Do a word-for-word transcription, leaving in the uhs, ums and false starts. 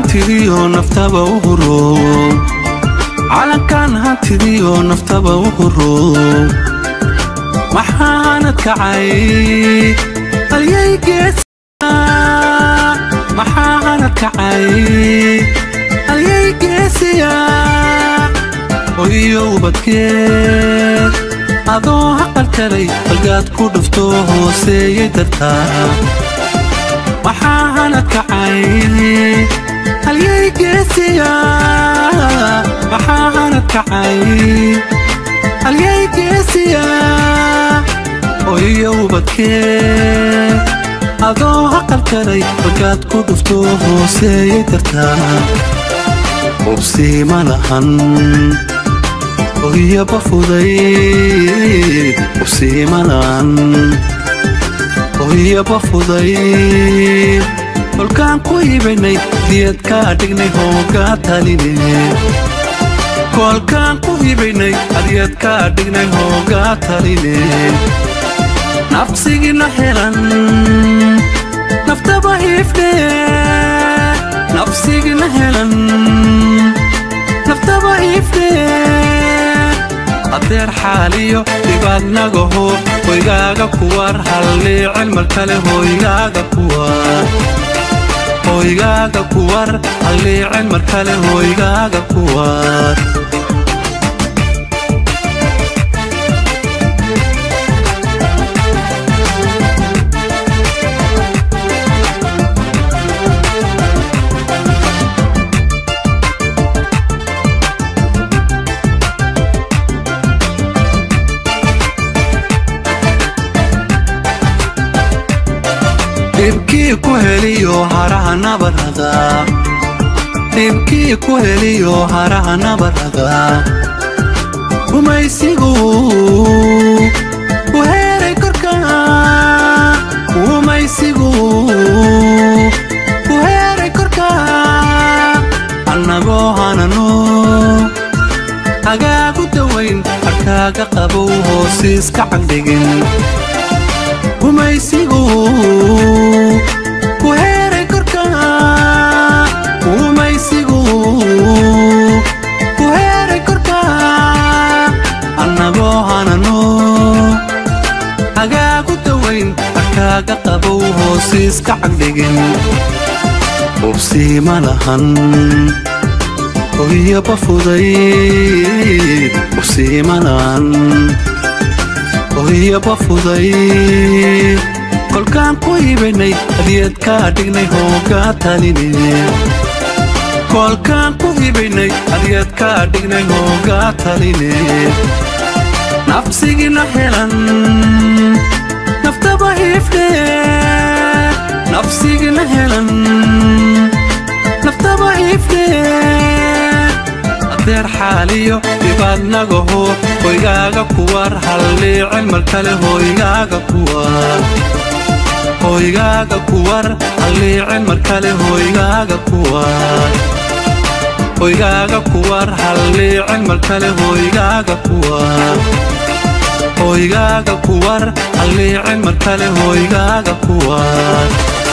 هانتيديو نفتبا وهرو calankan hantidiyo naftaba u horo maxaanad kacay halyay geesiya maxaanad kacay halyay geesiya oyo ubadkeed adoo haqalkalay halgaad ku dhufto hooseeyay dartaa maxaanad kacay halyay geesiya maxaanad kacay halyay geesiya oyo ubadkeed adoo haqalkalay halgaad ku dhufto hooseeyay dartaa hubsii ma lahan oyo bafuday hubsii ma lahan oyo bafuday kolkaan ku iibaynay diyad kaa dhignay hoogaa taline kolkaan ku iibaynay diyad kaa dhignay hoogaa taline nafsigina helan naftaba hiifne nafsigina helan naftaba hiifne adeer xaaliyo dhibaadnagaho hoygaaga kuwar halliicin markale hoygaaga kuwar hoygaaga kuwar halliicin markale hoygaaga kuwar dhibkii ku heliyo haraha nabarada dhibkii ku heliyo haraha nabarada umaysigu ku heeray korka umaysigu ku heeray korka annagoo hanano hagaagu dawayn harkaaga qabow hoosiiska cagdhigin umaysigu ku heeray korka umaysigu ku heeray korka annagoo hanano hagaagu dawayn harkaaga qabow hoosiiska cagdhigin hubsii ma lahan oyo bafuday hubsii ma lahan oyo bafuday kolkaan ku iibaynay diyad kaa dhignay hoogaa taline kolkaan ku iibaynay diyad kaa dhignay hoogaa taline nafsigina helan naftaba hiifne nafsigina helan naftaba hiifne adeer xaaliyo dhibaadnagaho hoygaaga kuwar halliicin markale hoygaaga kuwar hoygaaga kuwar halliicin markale hoygaaga kuwar hoygaaga kuwar halliicin markale hoygaaga kuwar hoygaaga kuwar halliicin markale hoygaaga kuwar